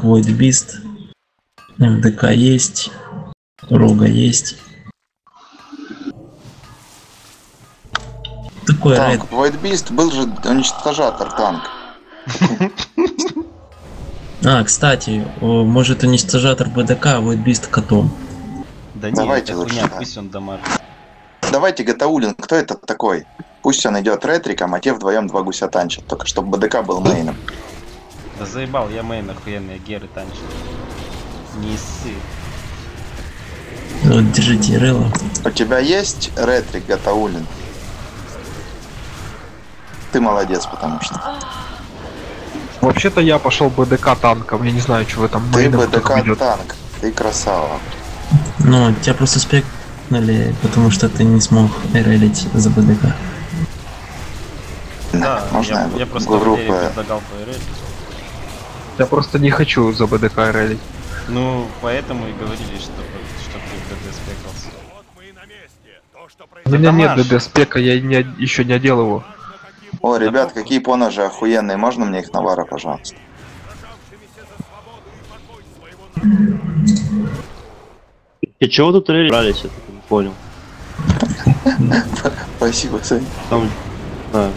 Void Beast. МДК есть. Рога есть. Такой рейд. Танк. Void Beast был же уничтожатор танк. Кстати, может уничтожатор БДК, а Void Beast котом. Да нет, Давайте это лучше хуйня, так. пусть он дамажит. Давайте Гатаулин, кто это такой? Пусть он идет ретриком, а те вдвоем два гуся танчат. Только чтобы БДК был мейном. Да заебал, я мейн охуенные геры танчу. Не ссы. Вот, держите рыло. У тебя есть ретрик, Гатаулин? Ты молодец, потому что. Вообще-то я пошел БДК танком, я не знаю, что в этом Ты мейном кто-то БДК ведет. танк. Ты красава. Ну, тебя просто спекнули, потому что ты не смог релить за БДК. Да, Можно я просто в группы... Валерии предлагал ПРЛ. Я просто не хочу за БДК релить. Ну, поэтому и говорили, что ты в ДД спекался. У меня нет Дамаж. ДД спека, я еще не одел его. О, ребят, какие поножи охуенные. Можно мне их навара, пожалуйста? И чего тут брались, я так и не понял. Спасибо, Сань. Там... А.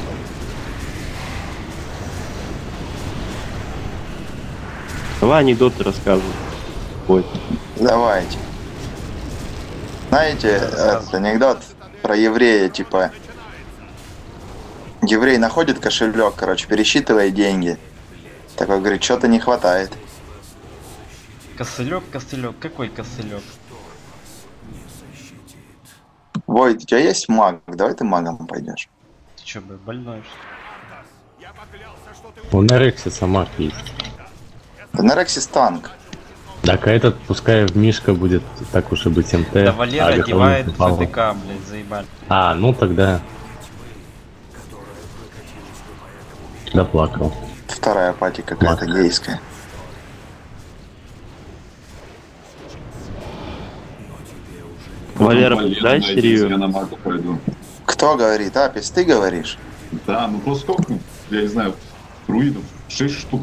Давай анекдоты рассказывай. Ой. Давайте. Знаете, этот анекдот про еврея, типа... Еврей находит кошелек, короче, пересчитывает деньги. Такой говорит, что-то не хватает. Костылек, какой костылек? Войт, у тебя есть маг? Давай ты магом пойдешь. Ты чё, больной что ли? У Нерексиса маг есть. Нерексис танк. Так, а этот пускай в Мишка будет, так уж и быть, МТ. Да Валера а одевает Гатаулин попал. ФДК, блядь, заебали. А, ну тогда... Доплакал. Вторая пати какая-то Маг. гейская. Валера, дай Я серию. на магу пойду. Кто говорит? Апис, ты говоришь? Да, ну просто сколько, я не знаю, друидов? 6 штук.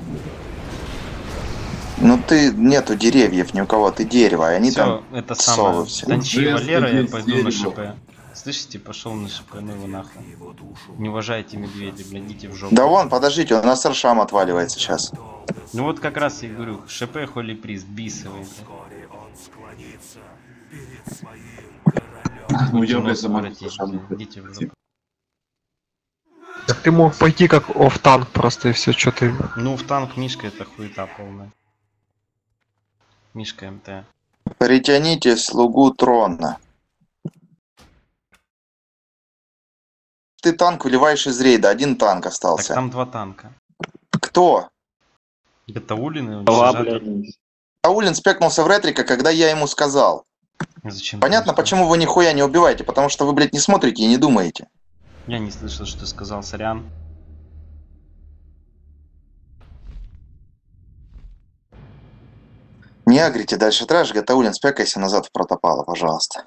Ну ты, нету деревьев ни у кого, ты дерево, и они Все, там это совы самое. все. Танчи Жест, Валера, я есть пойду на дерево. ШП. Слышите, пошел на ШП, ну его нахуй. Не уважайте медведя, блядь, идите в жопу. Да вон, подождите, у нас Аршам отваливается сейчас. Ну вот как раз я говорю, ШП холи приз, бисовый. Ну я, блядь, Нос за магу воротите, совершенно идите в жопу. Так ты мог пойти как офф-танк просто и все, что ты... Ну в танк Мишка это хуета полная. Мишка МТ. Притяните слугу трона. Ты танк выливаешь из рейда, один танк Так остался. там два танка. Кто? Гатаулин и Дала, уничтожатор. блядь. Аулин спекнулся в ретрика, когда я ему сказал. Зачем? Понятно, ты сказал? почему вы нихуя не убиваете, потому что вы, блядь, не смотрите и не думаете. Я не слышал, что ты сказал, сорян. Не агрите дальше трэш, Гатаулин, спекайся назад в протопало, пожалуйста.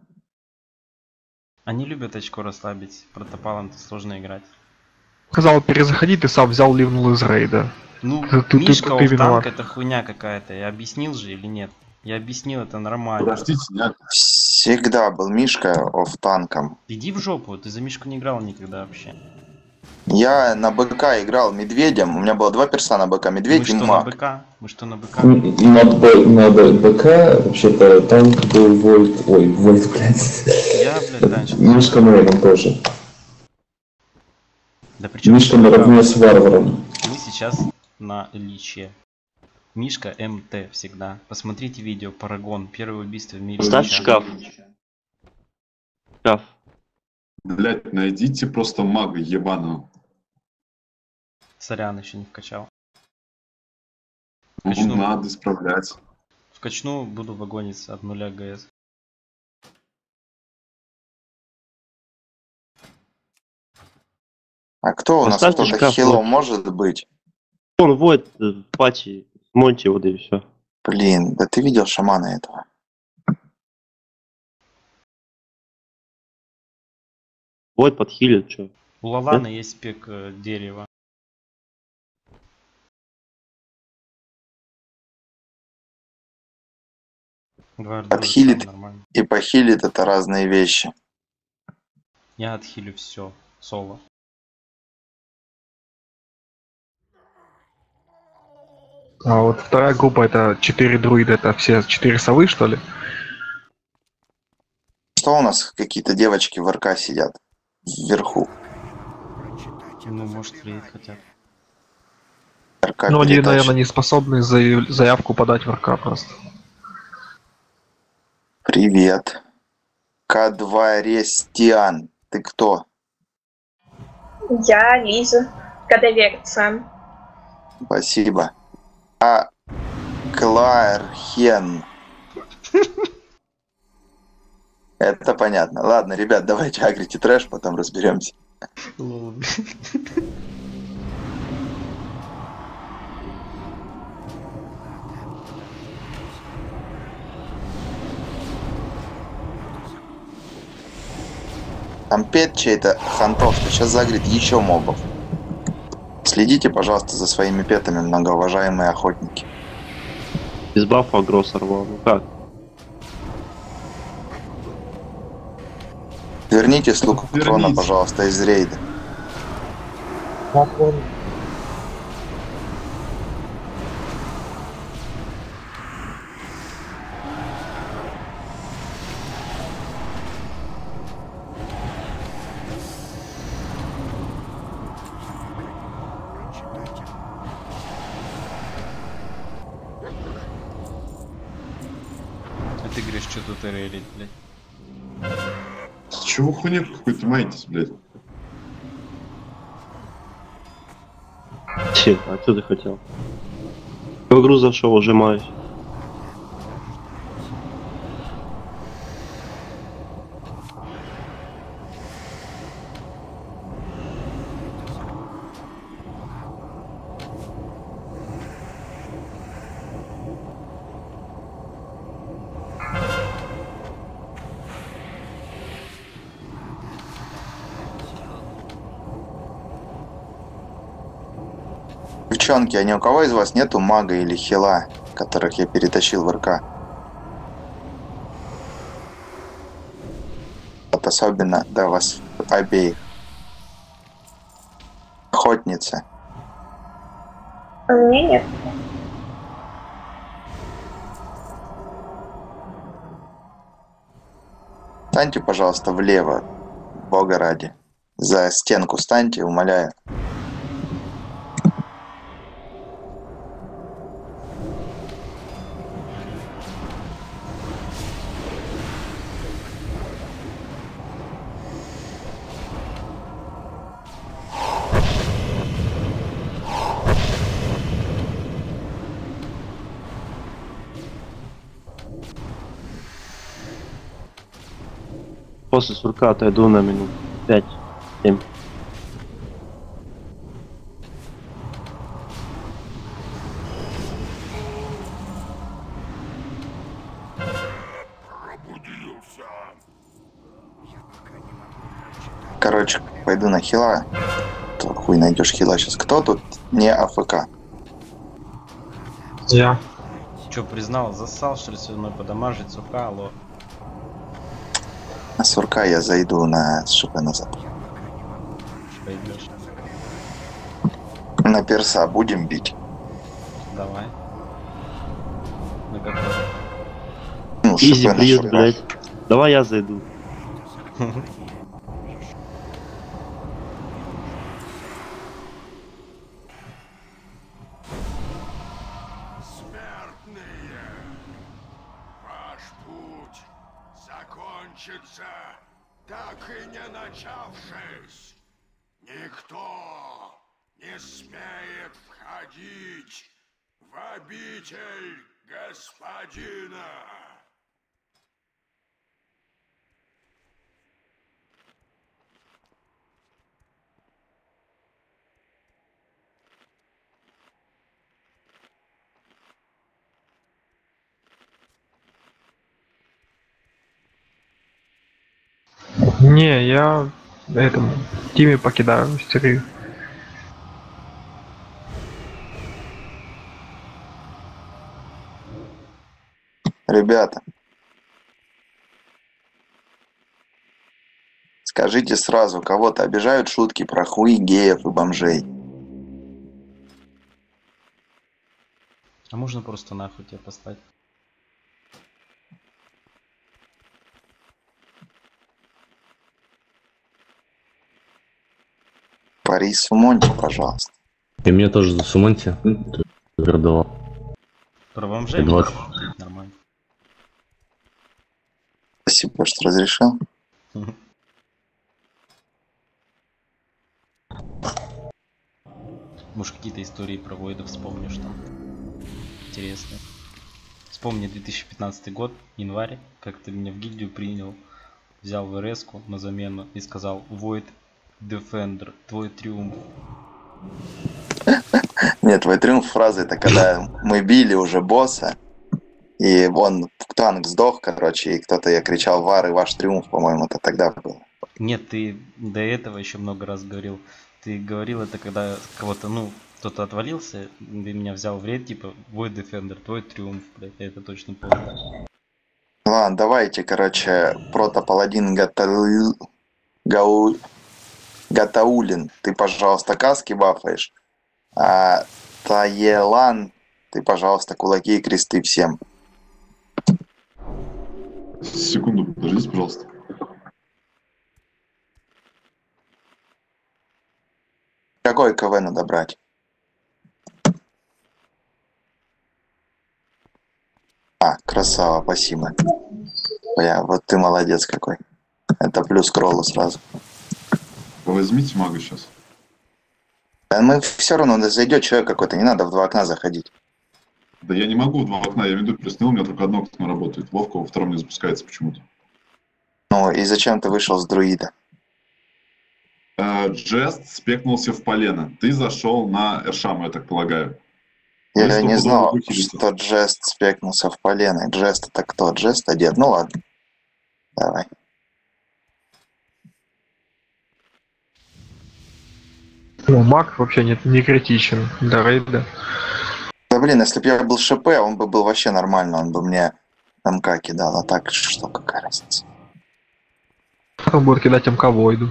Они любят очко расслабить. Протопалом-то сложно играть. Сказал перезаходи, ты сам взял, ливнул из рейда. Ну, Ты Мишка виноват. офф-танк это хуйня какая-то. Я объяснил же или нет? Я объяснил, это нормально. Подождите, я... Всегда был Мишка офф-танком. Иди в жопу, ты за Мишку не играл никогда вообще. Я на БК играл медведем, у меня было два перса на БК, Мы медведь и что на маг. БК? Мы что на БК? На БК вообще-то танк был Вольт. Ой, Вольт, блядь. Я, блядь, раньше. Мишка Мейном тоже. Да причем Мишка наравне с варваром. мы сейчас на Личе. Мишка МТ всегда. Посмотрите видео Парагон. Первое убийство в мире. Ставь Лича. шкаф. Шкаф. Блядь, найдите просто мага ебаного. Сорян, еще не вкачал. Ну, Качну. надо исправлять. Вкачну, буду вагониться от 0 ГС. А кто у нас? Поставьте Кто-то шкаф, хилом вот. может быть? Он вот, пати, Монти, вот и все. Блин, да ты видел шамана этого? Вот подхилит, что. У Лалана есть спек дерева. Гвардию Отхилит. нормально. И похилит — это разные вещи. Я отхилю все. Соло. А вот вторая группа это 4 друида, это все 4 совы, что ли? Что у нас какие-то девочки в РК сидят вверху? Ну, может, рейд хотят. РК Ну, они, перетащит. наверное, не способны заявку подать в РК просто. Привет. Кадварестиан. Ты кто? Я Лиза. Кадаверцан. Спасибо. А Клархен. Это понятно. Ладно, ребят, давайте агрите трэш, потом разберемся. Там пет чей-то хантовский. Сейчас загрит еще мобов. Следите, пожалуйста, за своими петами, многоуважаемые охотники. Без бафа агро сорвал. Ну как? Верните слуг трона, Верните. пожалуйста, из рейда. А ты говоришь, что тут рейдить, блядь? С чего хуйня какой-то маетесь, блядь? Че, а что ты хотел? В игру зашел, ужимаюсь. Девчонки, а ни у кого из вас нету мага или хила, которых я перетащил в РК? Вот особенно до вас обеих. Охотница. А мне нет. Станьте, пожалуйста, влево, бога ради. За стенку станьте, умоляю. После сурка отойду на минут 5-7. Короче, пойду на хила. То хуй найдешь хила сейчас. Кто тут не АФК? Я. Че, признал, зассал, что ли, со мной подамажить, сука, алло. На сурка я зайду на ШП назад. Пойдешь. На перса будем бить. Давай. На какой? Ну, Изи ШП на приезд, ШП. блядь. Давай я зайду. Ваш путь закончится, так и не начавшись. Никто не смеет входить в обитель господина. Не, я этому Тиме покидаю истерию. Ребята, Скажите сразу, кого-то обижают шутки про хуй, геев и бомжей? А можно просто нахуй тебя послать? Парис Монти, пожалуйста. И мне тоже засумоньте. Вердовал. Про бомжей? 20. Нормально. Спасибо, что разрешил. Может, какие-то истории про воидов вспомнишь там? Интересно. Вспомни 2015 год, январь, как ты меня в гильдию принял, взял ВРС-ку на замену и сказал: Void Defender, твой триумф. Нет, твой триумф фразы это когда мы били уже босса, и он танк сдох, короче, и кто-то я кричал: Вар, и ваш триумф, по-моему, это тогда было. Нет, ты до этого еще много раз говорил. Ты говорил это, когда кого-то, ну, кто-то отвалился, ты меня взял в рейд, типа, Void Defender, твой триумф, блядь, я это точно помню. Ладно, давайте, короче, протопаладин Гатаулин, ты, пожалуйста, каски бафаешь, а Таелан, ты, пожалуйста, кулаки и кресты всем. Секунду, подождите, пожалуйста. Какой КВ надо брать? А, красава, спасибо. Вот ты молодец какой. Это плюс к роллу сразу. Вы возьмите мага сейчас. Да мы все равно, зайдет человек какой-то, не надо в два окна заходить. Да я не могу в два окна, я веду плюс у меня только одно окно работает. Вовка во втором не запускается почему-то. Ну и зачем ты вышел с друида? Джест спекнулся в полено. Ты зашел на Эршаму, я так полагаю. Я не знал, что Джест спекнулся в полено. Джест это кто? Джест одет? Ну ладно. Давай. Маг вообще не критичен для рейда. Да блин, если бы я был ШП, он бы был вообще нормально, он бы мне МК кидал, а так что, какая разница? Он будет кидать МК Войду.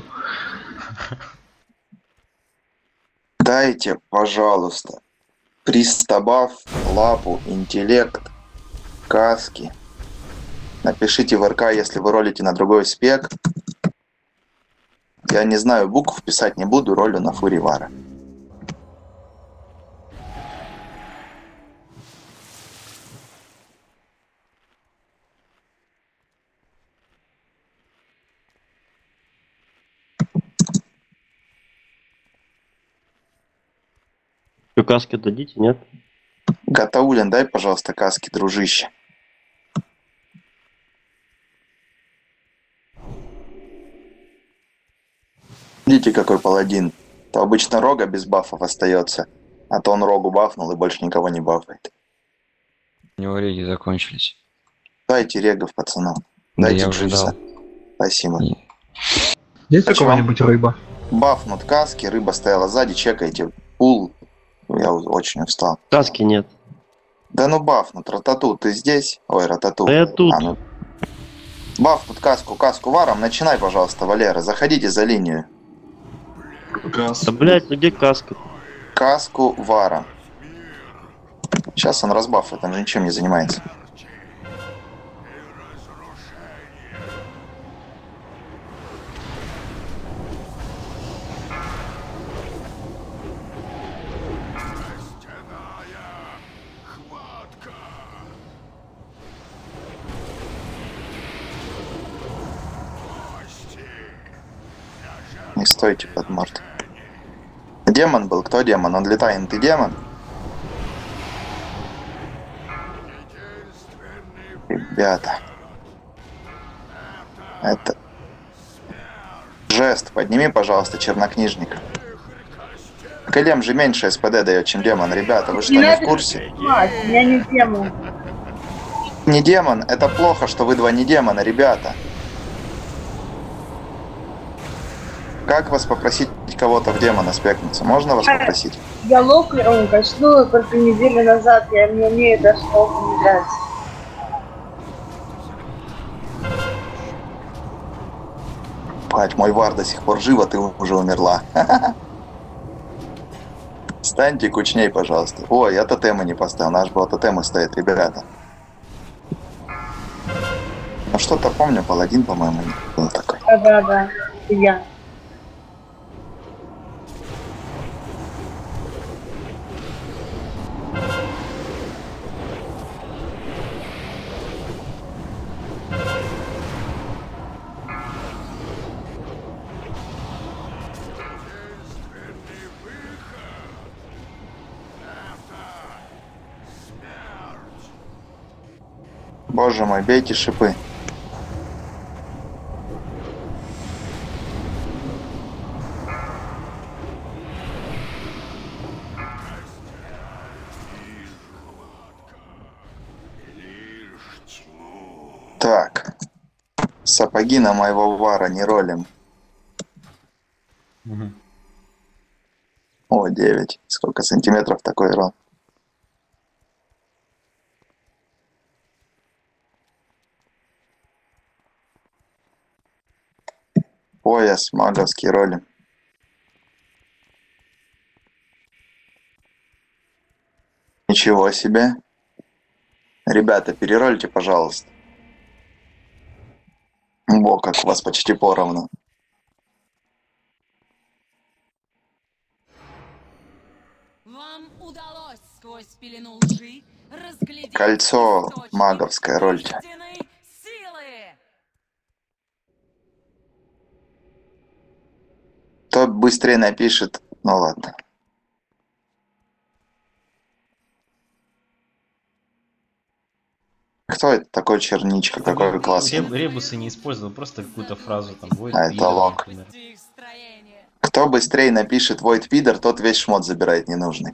Дайте, пожалуйста, пристабав, лапу, интеллект, каски. Напишите в РК, если вы ролите на другой спек. Я не знаю, букв писать не буду, ролю на Фуривара. Что, каски дадите, нет? Гатаулин, дай, пожалуйста, каски, дружище. Видите, какой паладин. То обычно рога без бафов остается, а то он рогу бафнул и больше никого не бафает. У него реги закончились. Дайте регов, пацанам. Да Дайте я уже Дживса. дал. Спасибо. Есть у кого-нибудь рыба? Бафнут каски, рыба стояла сзади, чекайте пул. Я очень устал. Каски нет. Да ну бафнут, Ратату, ты здесь? Ой, Ратату. Да я тут. Ну... Бафнут каску варом, начинай, пожалуйста, Валера, заходите за линию. Да, блядь, ну где каска? Каску варом. Сейчас он разбафает, он же ничем не занимается. Не стойте под морд. Демон был? Кто демон? Он летает, ты демон? Ребята. Это... Жест, подними, пожалуйста, чернокнижника. Голем же меньше СПД дает, чем демон. Ребята, вы что, не в курсе? Я не демон. Не демон, это плохо, что вы два не демона, ребята. Как вас попросить кого-то в демона спекнуться? Можно вас попросить? Я локером качнула только неделю назад, я не умею даже толком играть. Мать, мой вар до сих пор жив, а ты уже умерла. Станьте кучней, пожалуйста. Ой, я тотемы не поставил. Наш был тотемы стоит, ребята. Ну что-то помню, паладин, по-моему, был такой. Да, я. Боже мой, бейте шипы. Так. Сапоги на моего вара не ролим. Угу. О, 9. Сколько сантиметров такой рол? Пояс, маговский ролим. Ничего себе. Ребята, перерольте, пожалуйста. Во, как у вас почти поровну. Вам удалось сквозь пелену лжи разглядеть Кольцо источник маговское рольте. истинной силы. Кто быстрее напишет, ну ладно. Кто это такой черничка? Какой классный? Ребусы не использовал, просто какую-то фразу там. Void А это Leader, лог. например. Кто быстрее напишет Void Пидор, тот весь шмот забирает ненужный.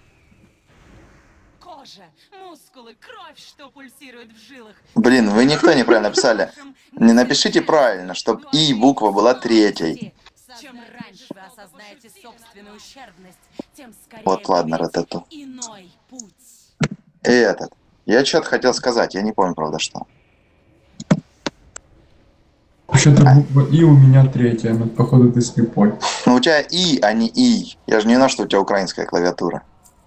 Кожа, мускулы, кровь, что пульсирует в жилах. Блин, вы никто неправильно написали. Не напишите правильно, чтобы И буква была третьей. Чем раньше вы осознаете собственную ущербность, тем скорее Вот ладно, выберете Ратату. иной путь. И этот. Я что-то хотел сказать, я не помню, правда, что. Вообще-то буква И у меня третья, но походу ты слепой. Ну у тебя И, а не И. Я же не знаю, что у тебя украинская клавиатура.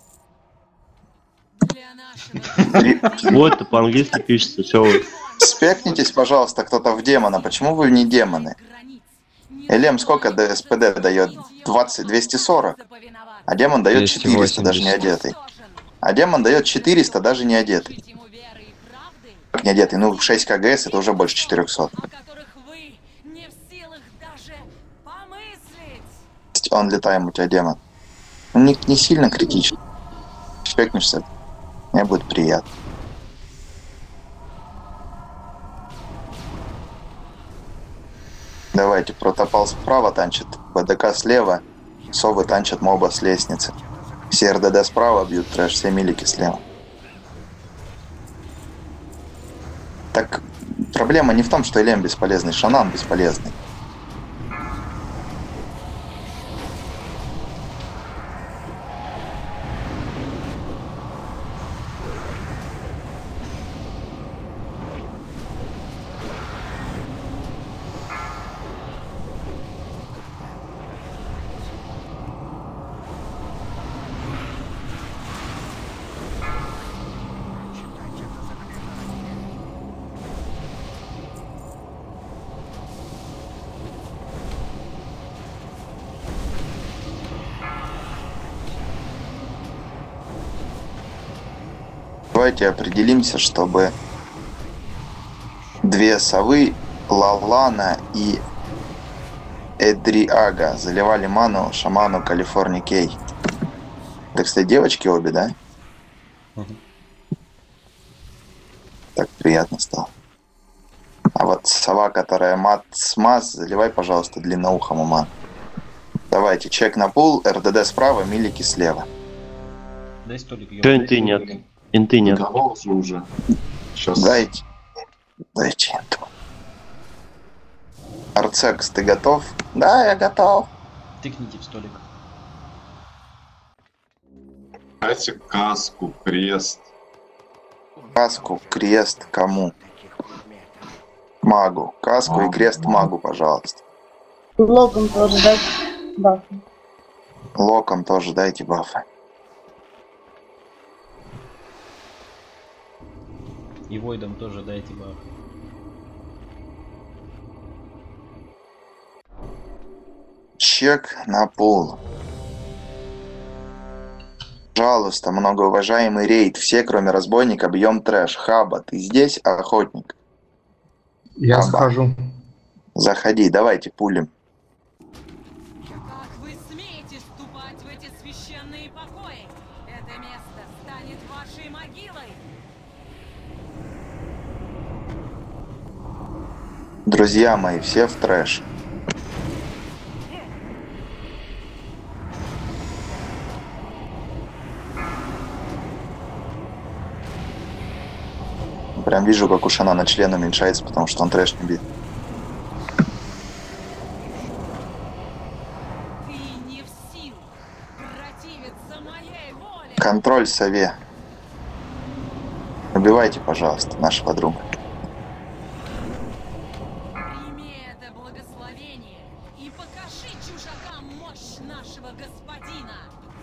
Вот, это по-английски пишется, все. Спекнитесь, пожалуйста, кто-то в демона. Почему вы не демоны? Элем сколько СПД дает? 20, 240. А демон дает 400, даже не одетый. А демон дает 400, даже не одетый. Как не одетый? Ну, 6 КГС, это уже больше 400. Он летаем у тебя демон. Ну, не сильно критично. Спекнешься, мне будет приятно. Давайте, протопал справа танчит, БДК слева, совы танчат моба с лестницы. Все РДД справа бьют трэш, все милики слева. Так, проблема не в том, что Элем бесполезный, Шанан бесполезный. Давайте определимся, чтобы две совы, Лалана и Эдриага, заливали ману шаману Калифорникей. Это, кстати, девочки обе, да? Так приятно стало. А вот сова, которая мат смаз, заливай, пожалуйста, длинноухому ман. Давайте, чек на пул, РДД справа, милики слева. Дай столик. Че инты нет? Инты нет. Уже. Сейчас. Дайте инту. Арцекс, ты готов? Да, я готов. Тыкните в столик. Дайте каску, крест. Каску, крест кому? Магу. Каску и крест магу, пожалуйста. Локом тоже дать бафы. Локом тоже дайте бафы. И Войдам тоже дайте баф. Чек на пол. Пожалуйста, многоуважаемый рейд. Все, кроме разбойника, бьем трэш. Хаба, ты здесь, охотник? Я Хаба. схожу. Заходи, давайте пулем. Как вы смеете ступать в эти священные покои? Это место станет вашей могилой. Друзья мои, все в трэш. Прям вижу, как у Шана на член уменьшается, потому что он трэш не бит. Ты не в силах противиться моей воле. Контроль сове. Убивайте, пожалуйста, нашего друга. Прими это благословение и покажи чужакам мощь нашего господина.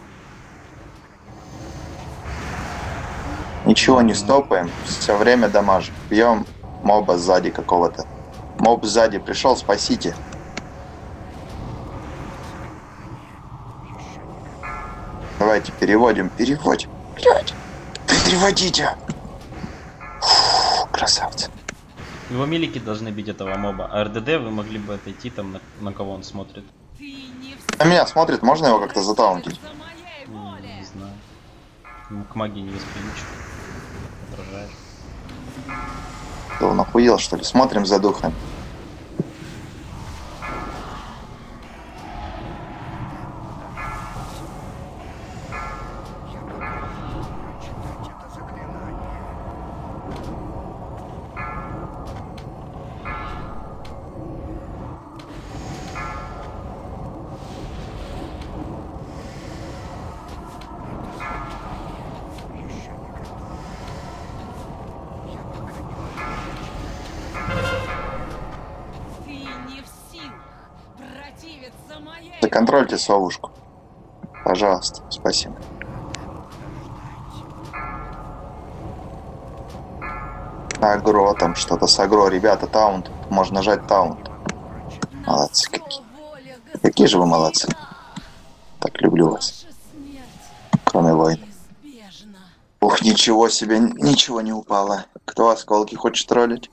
Ничего не стопаем, все время дамажим. Бьем моба сзади какого-то. Моб сзади пришел, спасите. Давайте переводим. Блядь, переводите. Фу, красавцы. Его милики должны бить этого моба, а РДД вы могли бы отойти там, на кого он смотрит. На меня смотрит, можно его как-то затаунтить? Не знаю. Ну, к магии не восприимчив. Отражаешь. Что, он охуел, что ли? Смотрим за духом. Законтрольте совушку. Пожалуйста, спасибо. Агро, там что-то с агро. Ребята, таунт. Можно нажать таунт. Молодцы какие. Какие же вы молодцы. Так люблю вас. Кроме войны. Ух, ничего себе, ничего не упало. Кто осколки хочет троллить?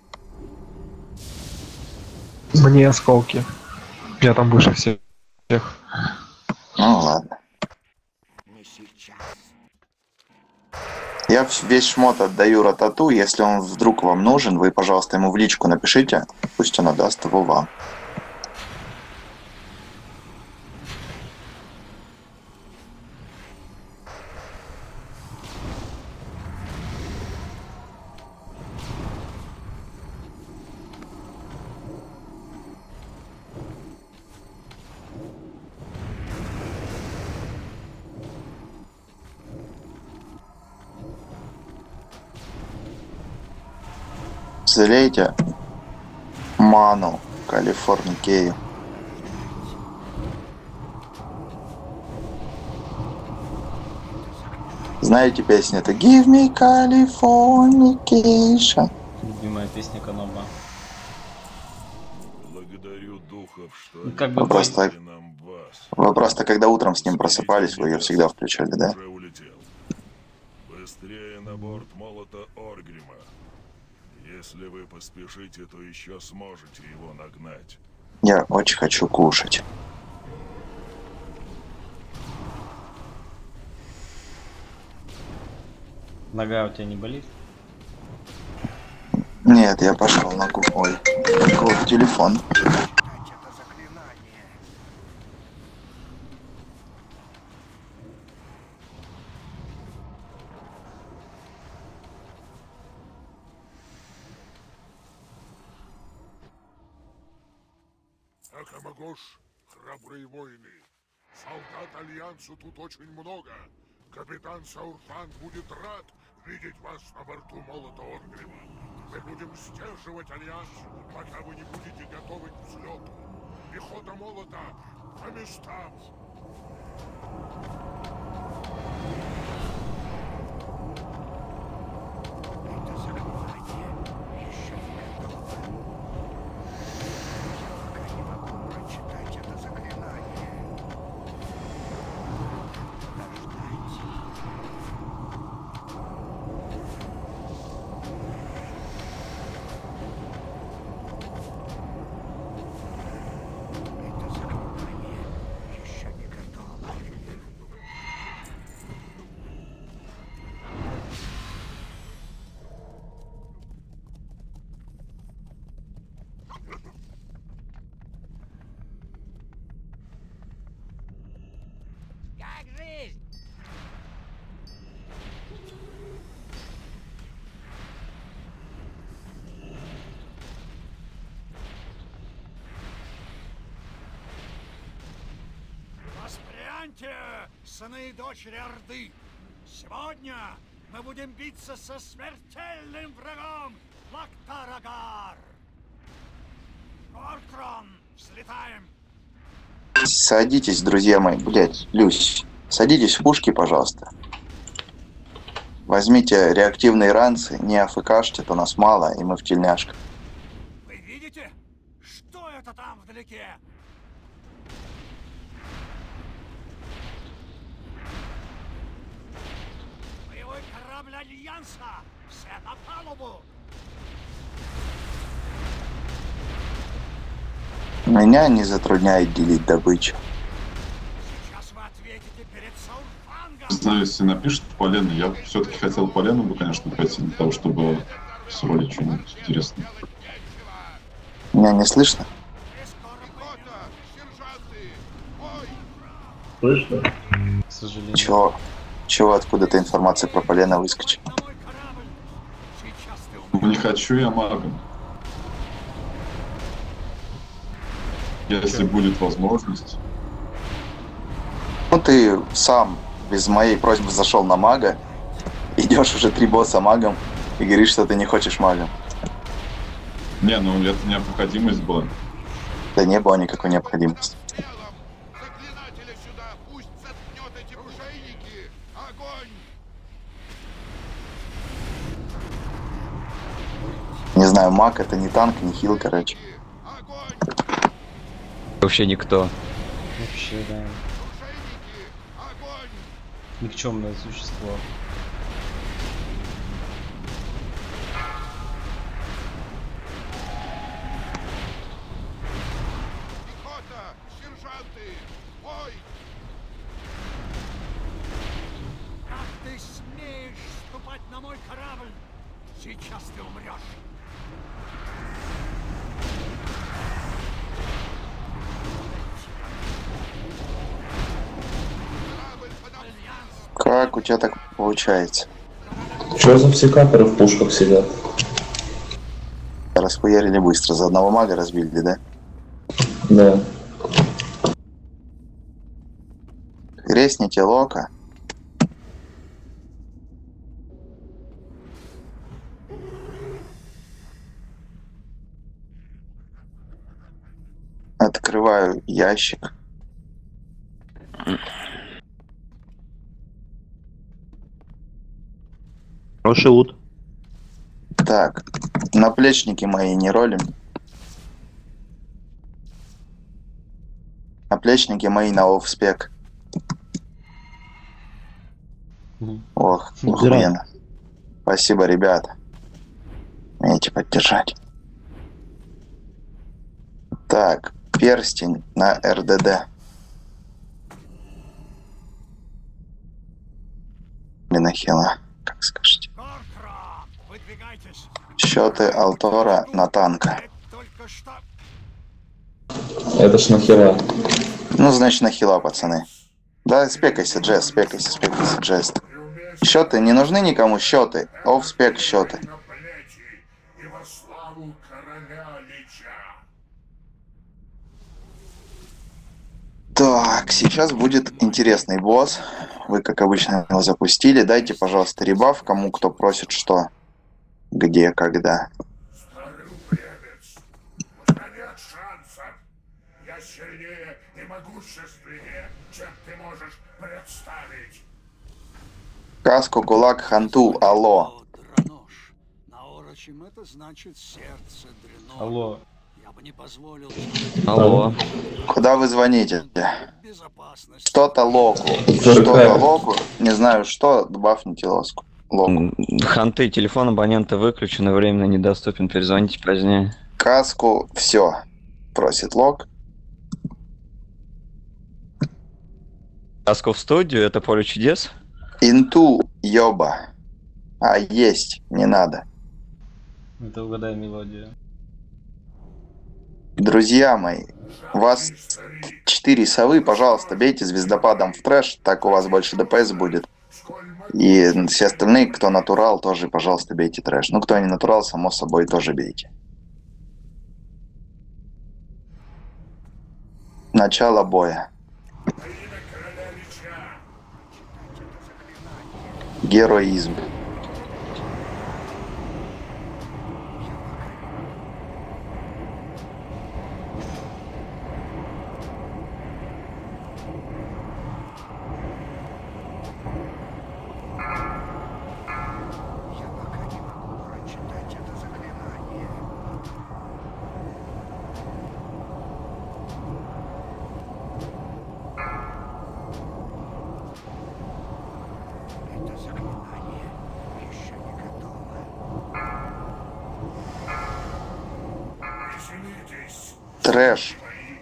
Мне осколки. Я там выше всех. Ну ладно. Я весь шмот отдаю Ратату. Если он вдруг вам нужен, вы, пожалуйста, ему в личку напишите. Пусть он отдаст его вам. Залейте ману Калифорникею. Знаете песню? Это Give me Californication. Любимая песня Каноба. Благодарю духов, что Ну, как бы Вы просто когда утром с ним просыпались, вы ее всегда включали, да? быстрее на борт молота Оргрима. Если вы поспешите, то еще сможете его нагнать. Я очень хочу кушать. Нога у тебя не болит? Нет, я пошел на кухню. Ой, какой телефон. Акамагош, храбрые воины. Солдат Альянсу тут очень много. Капитан Саурфан будет рад видеть вас на борту молота Оргрима. Мы будем сдерживать Альянс, пока вы не будете готовы к взлету. Пехота молота по местам. Это заклинание еще не готово. Я пока не могу прочитать это заклинание. Подождите. Это заклинание еще не готово. Как жизнь? Воспряньте, сыны и дочери Орды! Сегодня мы будем биться со смертельным врагом Лактарагар! Горкрон, взлетаем! Садитесь, друзья мои. Блять, Люсь. Садитесь в пушки, пожалуйста. Возьмите реактивные ранцы, не АФКшьте, то нас мало, и мы в тельняшках. Вы видите? Что это там вдалеке? Боевой корабль Альянса! Все на палубу! Меня не затрудняет делить добычу. Сейчас вы ответите перед Саурфангом! Не знаю, если напишет полено, я все-таки хотел полено бы, конечно, пойти для того, чтобы сролить что-нибудь интересное. Меня не слышно? Слышно? К сожалению. Чего откуда-то информация про полено выскочила? Не хочу я магом. Если будет возможность. Ну ты сам без моей просьбы зашел на мага, идешь уже 3 босса магом и говоришь, что ты не хочешь магом. Не, ну это необходимость была. Да не было никакой необходимости. Не знаю, маг это не танк, не хил, короче. Вообще никто. Вообще, да. Никчемное существо. Как ты смеешь ступать на мой корабль? Сейчас ты умрешь. Как у тебя так получается? Чё за психаторы в пушках сидят? Расхуярили быстро, за одного мага разбили, да? Да. Крестните Лока. Открываю ящик. Хороший лут. Так, наплечники мои не ролим. Наплечники мои на офспек. Ох, охуенно. Спасибо, ребята. Умеете поддержать. Так, перстень на РДД. Минахила, как скажете. Счеты Алтора на танка. Это ж нахера. Ну, значит, на хила, пацаны. Да, спекайся, Джесс, спекайся, Джесс. Счеты не нужны никому, счеты. Офспек счеты. Так, сейчас будет интересный босс. Вы, как обычно, его запустили. Дайте, пожалуйста, ребаф, кому кто просит что, где, когда. представить. Каску, кулак, ханту, алло. Наорочим это значит сердце дрено. Алло. Я бы не позволил. Алло. Куда вы звоните? Что-то локу. Что-то локу. Не знаю что, добавьте лоску. Локу. Ханты, телефон абонента выключен и временно недоступен. Перезвоните позднее. Каску, все. Просит лог. Каску в студию, это поле чудес? Инту, ёба. А есть, не надо. Это угадай мелодию. Друзья мои, у вас 4 совы, пожалуйста, бейте звездопадом в трэш, так у вас больше ДПС будет. И все остальные, кто натурал, тоже, пожалуйста, бейте трэш. Ну, кто не натурал, само собой, тоже бейте. Начало боя. Героизм. Трэш.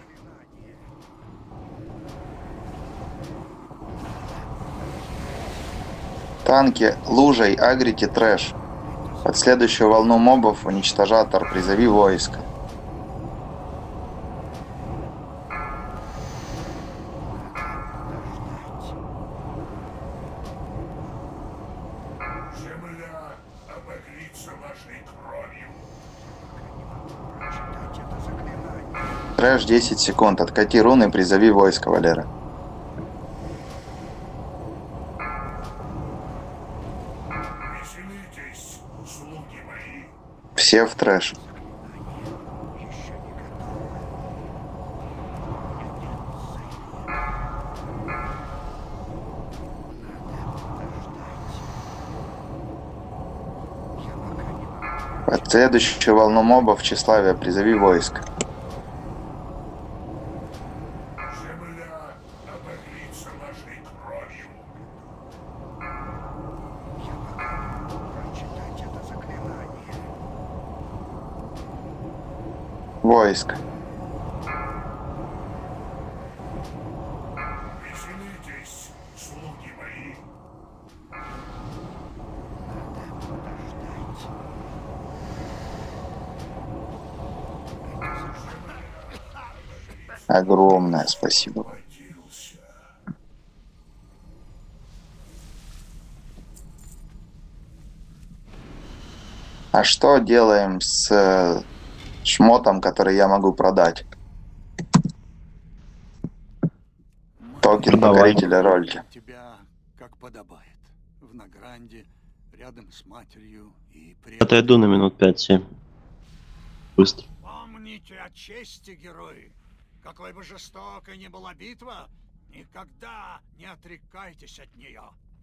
Танки лужей агрите трэш. Под следующую волну мобов уничтожатор, призови войско. Земля обогрится вашей кровью. Трэш 10 секунд. Откати руны, призови войско, Валера. Веселитесь, слуги мои. Все в трэш. Под следующую волну мобов тщеславия призови войск. Земля обогрится вашей кровью. Войск. Веселитесь, слуги мои. Огромное спасибо. А что делаем с шмотом, который я могу продать? Токен покорителя рольки. Тебя как подобает. В Награнде, рядом с матерью и Отойду на минут 5-7. Быстро. Помните о чести, герои. Какой бы жестокой ни была битва, никогда не отрекайтесь от нее.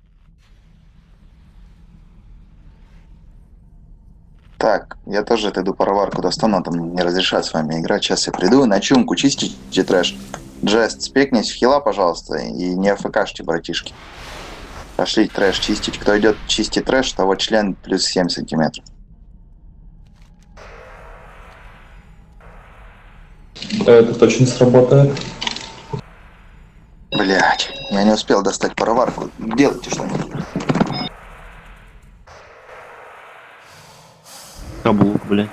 Так, я тоже отойду пароварку достану, там не разрешат с вами играть. Сейчас я приду на чумку, чистите трэш. Джест, спекнись в хила, пожалуйста, и не АФКшьте, братишки. Пошли трэш чистить. Кто идет чистить трэш, того член плюс 7 сантиметров. Это точно сработает. Блять, я не успел достать пароварку. Делайте что-нибудь. Каблук, блядь.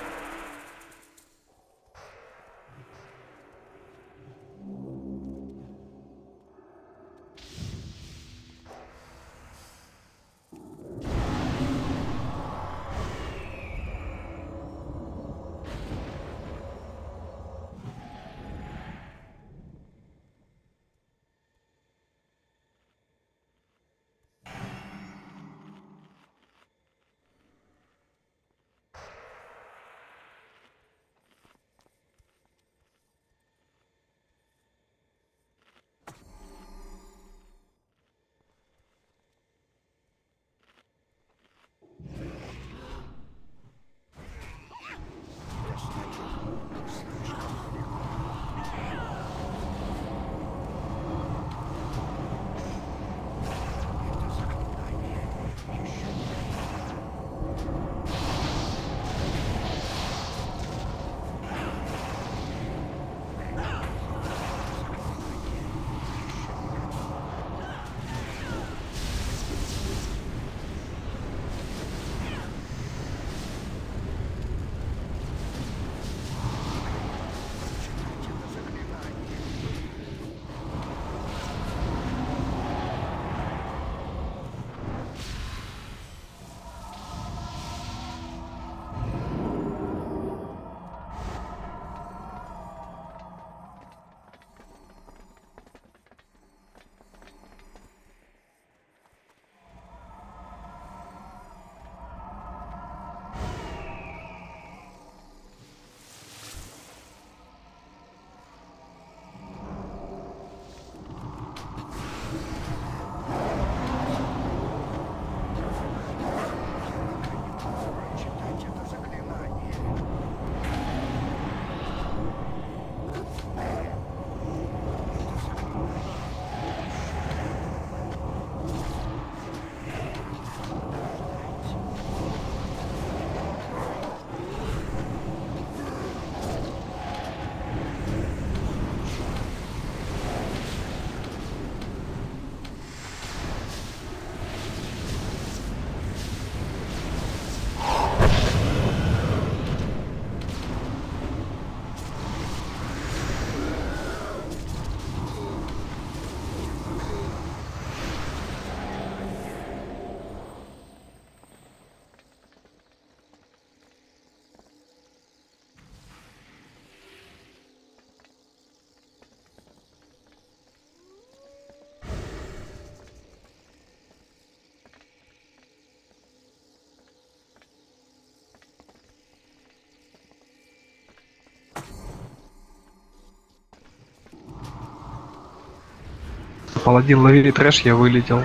Паладин, лови трэш, я вылетел.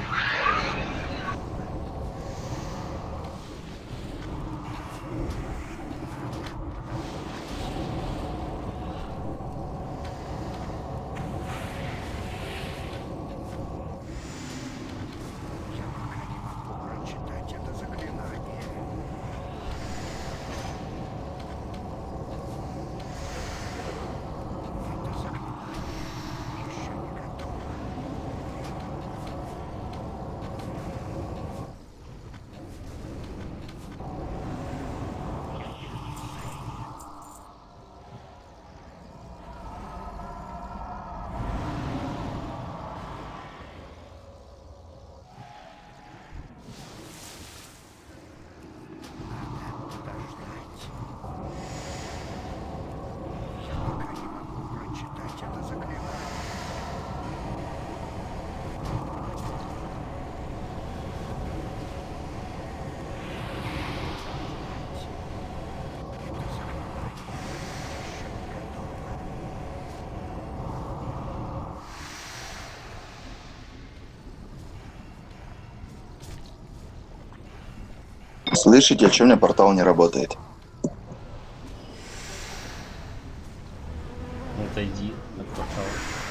Слышите, а чё у меня портал не работает? Отойди от портала.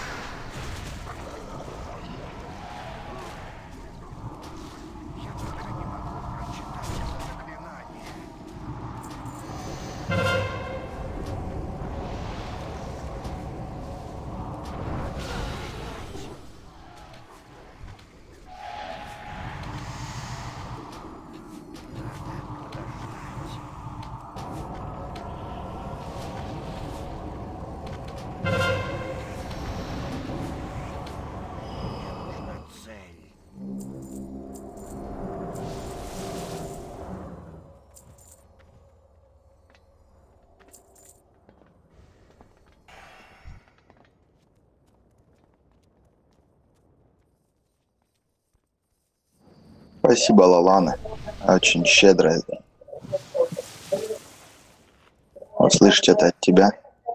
Спасибо, Лалана. Очень щедро. Услышать это от тебя.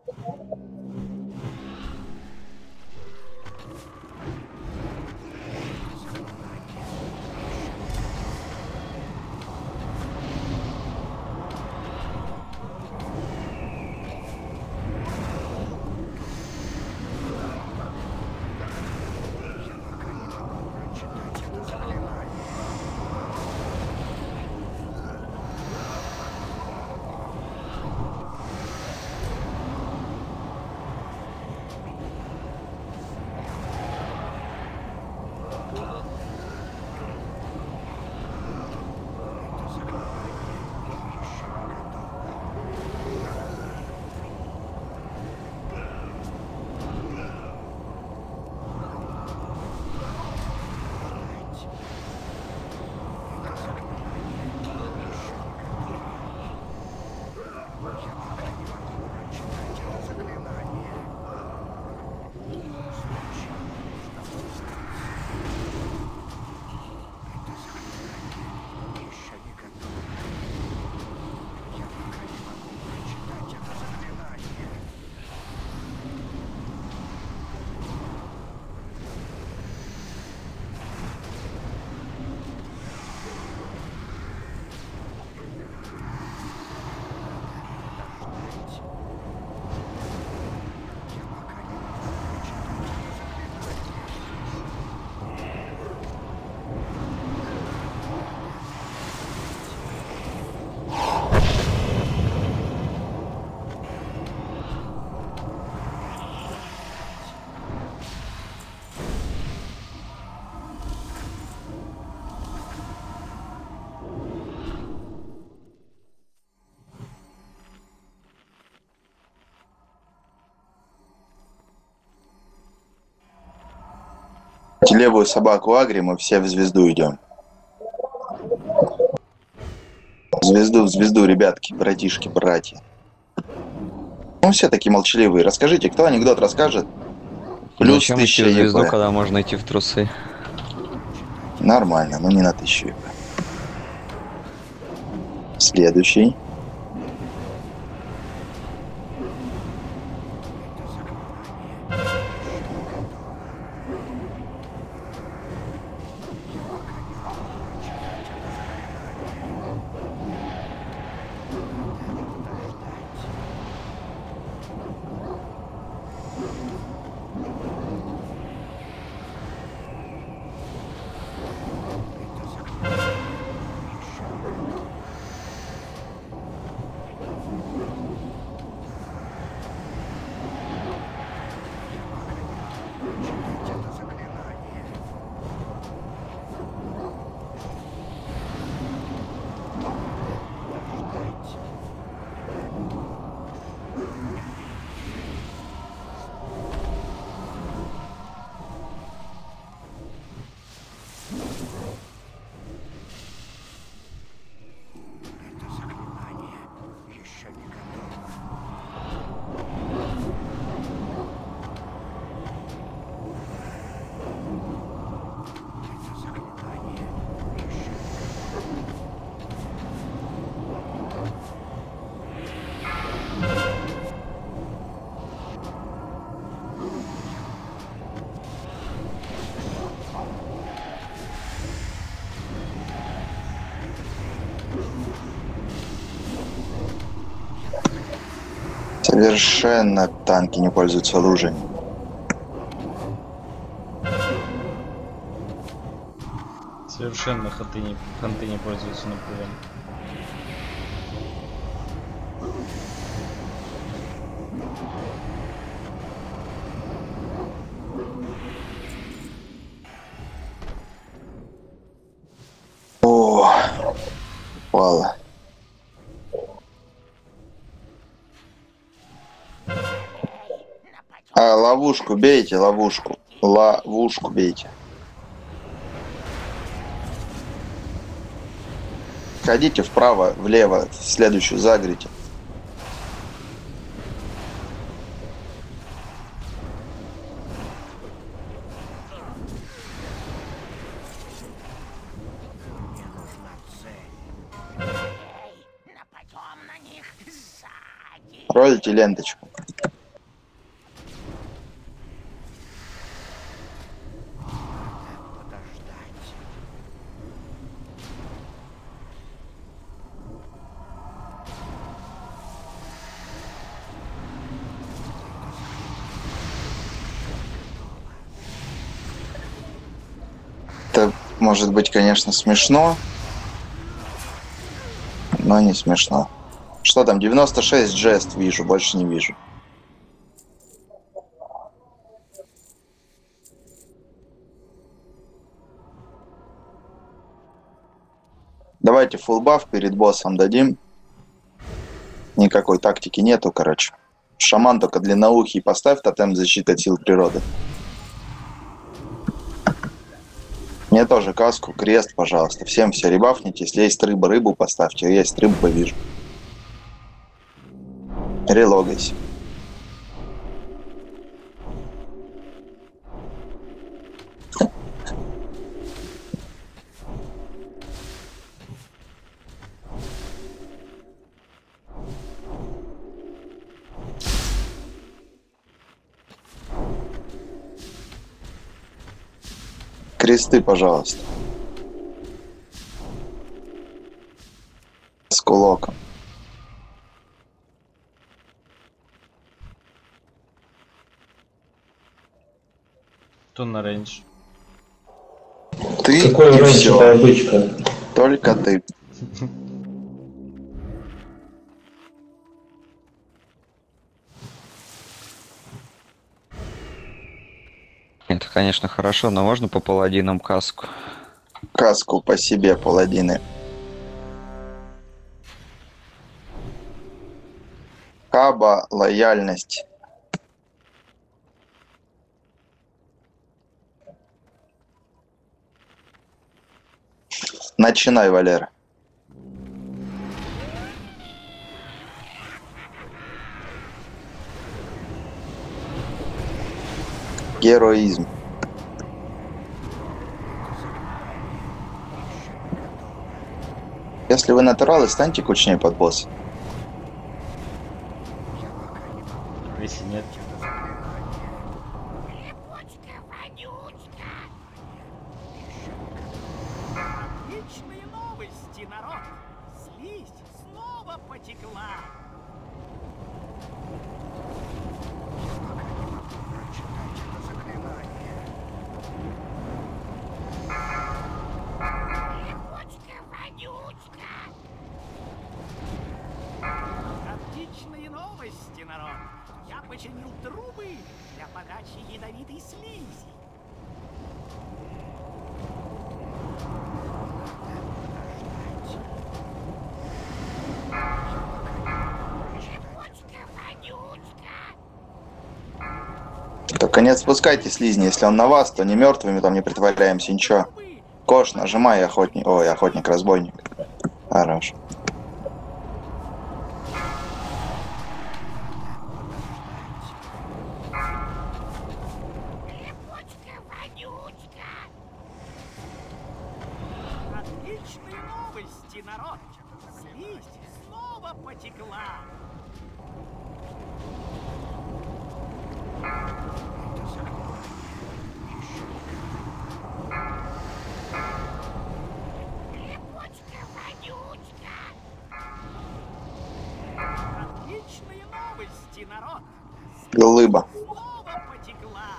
Левую собаку агри, мы все в звезду идем. В звезду, ребятки, братишки, братья. Ну, все такие молчаливые. Расскажите, кто анекдот расскажет? Плюс зачем 1000 идти в звезду, ЕП. когда можно идти в трусы? Нормально, но не на 1000 ЕП. Следующий. Совершенно танки не пользуются лужей. Совершенно ханты не пользуются напрямую. О, упало. Ловушку бейте, ловушку. Ловушку бейте. Ходите вправо, влево, в следующую загрите. Ролите ленточку. Это может быть, конечно, смешно, но не смешно. Что там? 96 жест вижу, больше не вижу. Давайте фулл баф перед боссом дадим. Никакой тактики нету, короче. Шаман только длинноухий поставь тотем защиты от сил природы. Мне тоже каску, крест, пожалуйста. Всем все ребафните. Если есть рыба, рыбу поставьте. Есть рыбу, повижу. Релогайся. Кресты, пожалуйста. С кулаком. Кто на рейндж? Ты Какой и рейндж, все. это обычка? Только ты. Это, конечно, хорошо, но можно по паладинам каску? Каску по себе, паладины. Хаба, лояльность. Начинай, Валера. Героизм. Если вы натуралы, станьте кучнее под босс. Если нет. Отличные новости, народ! Слизь снова потекла! Отличные новости, народ! Я починил трубы для подачи ядовитой слизи. Только не отпускайте слизни. Если он на вас, то не мертвыми там не притворяемся, ничего. Кош, нажимай, охотник. Ой, охотник-разбойник. Хорош. Отличные новости, народ! Слизь снова потекла! Отличные новости! новости, народ! Глыба. Снова потекла!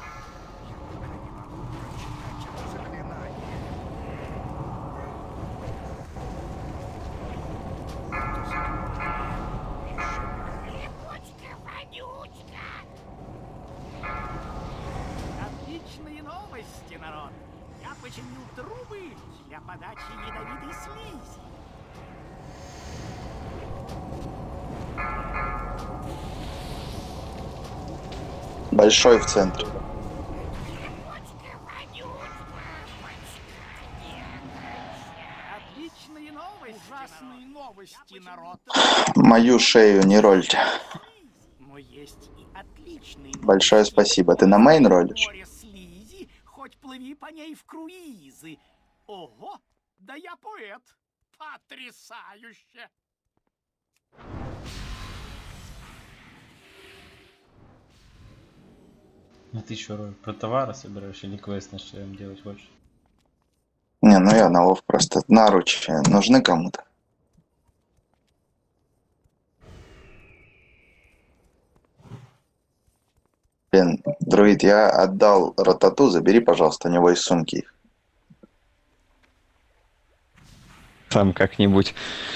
Отличные новости, народ! Я починил трубы для подачи ядовитой слизи. Большой в центре. Отличные новости, ужасные новости, народ! Мою шею не рольте. Но есть и отличные Большое спасибо. Ты на мейн ролишь? море слизи, хоть плыви по ней в круизы. Ого, да я поэт. Потрясающе! А ты что, Рой, про товары собираешь или квест на шлем делать хочешь? Не, ну я на лов просто. Наручи нужны кому-то. Блин, друид, я отдал Ратату, забери, пожалуйста, у него из сумки их. Сам как-нибудь.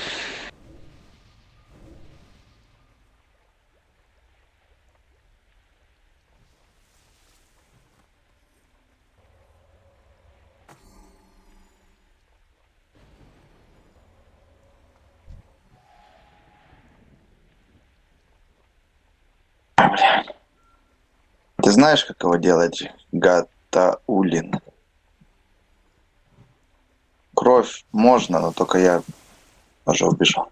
Ты знаешь, как его делать? Гатаулин. Кровь можно, но только я уже убежал.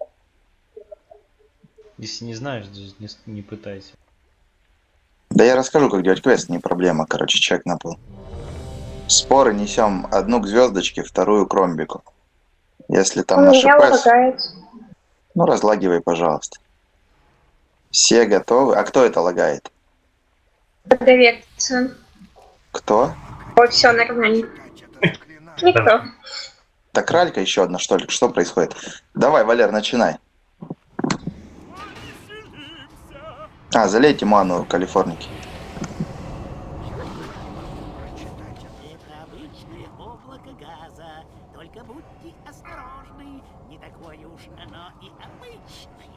Если не знаешь, даже не пытайся. Да я расскажу, как делать квест, не проблема. Короче, чек на пол. Споры несем одну к звездочке, вторую к ромбику. Если там на ШПС... Ну, разлагивай, пожалуйста. Все готовы? А кто это лагает? Продавец. Кто? Ой, все нормально. Никто. Так, Ралька еще одна, что ли? Что происходит? Давай, Валер, начинай. А, залейте ману Калифорники. Это обычное облако газа. Только будьте осторожны. Не такое уж оно и обычное.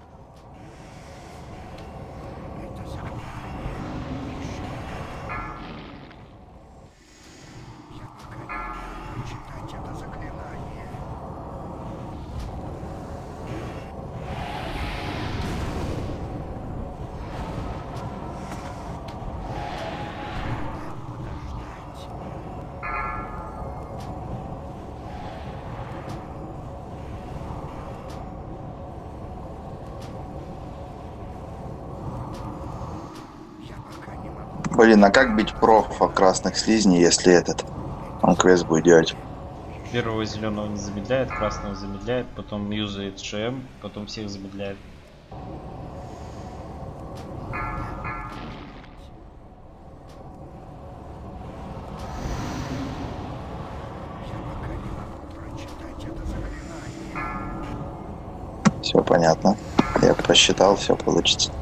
Блин, а как бить профа красных слизней, если он квест будет делать? Первого зеленого не замедляет, красного замедляет, потом юзает ШМ, потом всех замедляет. Все понятно. Я просчитал, все получится.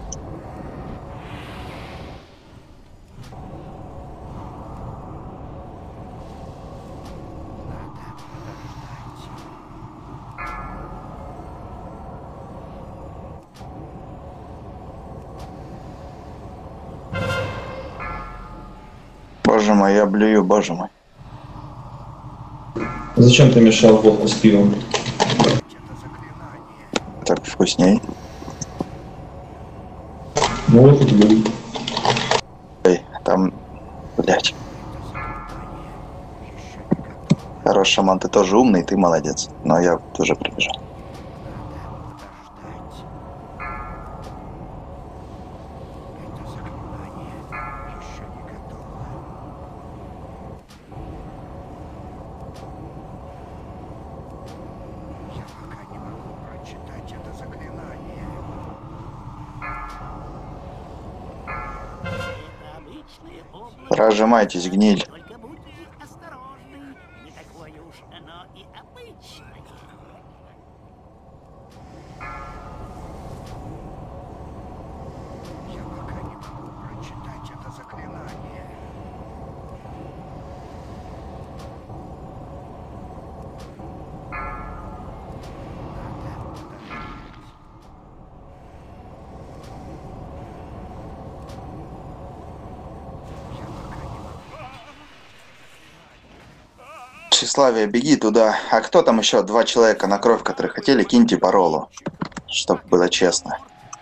Боже мой, я блюю, боже мой. Зачем ты мешал водку с пивом? Так вкусней. Ну вот и тебе. Эй, там, блядь. Хорош, шаман, ты тоже умный, ты молодец. Но я тоже прибежал. Разжимайтесь, гниль. Только будьте осторожны. Не такое уж оно и обычное. Тщеславие, беги туда. А кто там еще? 2 человека на кровь, которые хотели, киньте по роллу. Чтоб было честно.